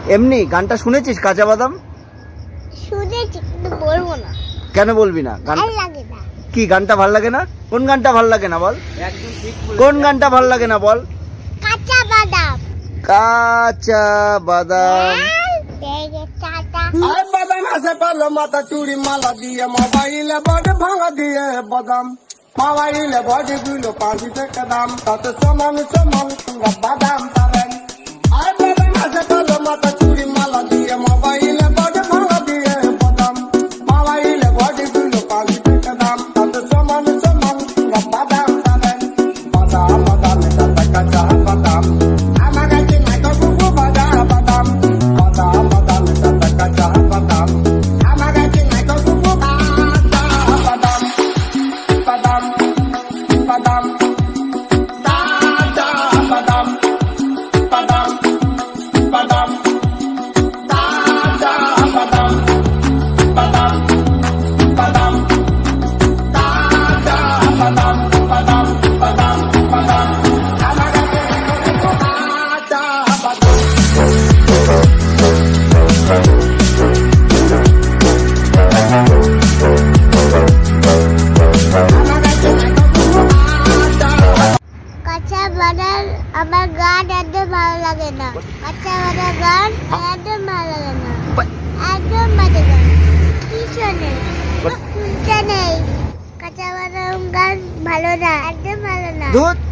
এমনি গানটা শুনেছিস কাঁচা বাদাম? শুনেছি কিন্তু বলবো না। কেন বলবি না? গান ভালো লাগে না। কি গানটা ভাল লাগে না? কোন গানটা ভাল লাগে না বল? কোন গানটা ভাল লাগে না বল? কাঁচা বাদাম। কাঁচা বাদাম। আর বাদাম আছে পালো মাথা চুড়ি মালা দিয়ে মোবাইলে বডি ভাঙা দিয়ে বাদাম মোবাইলে বডি গুলো 5 টাকা দাম তাতে সমান সমান পুরা বাদাম পাবেন। আর বাদাম আছে পালো মাথা চুড়ি মালা দিয়ে মোবাইলে বডি ভাঙা দিয়ে বাদাম মোবাইলে বডি গুলো 5 টাকা দাম তাতে সমান সমান পুরা বাদাম পাবেন। বাদাম বাদাম এটা কাঁচা বাদাম আমার কাছে নাই তো বুবু বাদাম বাদাম বাদাম বাদাম এটা কাঁচা বাদাম আমার কাছে নাই তো বুবু বাদাম বাদাম বাদাম বাদাম বাদাম বাদাম বাদাম বাদাম বাদাম বাদাম বাদাম বাদাম বাদাম বাদাম আমার কাছে কাঁচা বাদাম। কাঁচা বাদাম আমার গান একদম ভালো লাগে না। কাঁচা বাদাম গান একদম ভালো লাগে না, একদম বাজে গান। কি শোনে শুনতে নেই। কাঁচা বাদাম গান ভালো না, একদম ভালো না। দুধ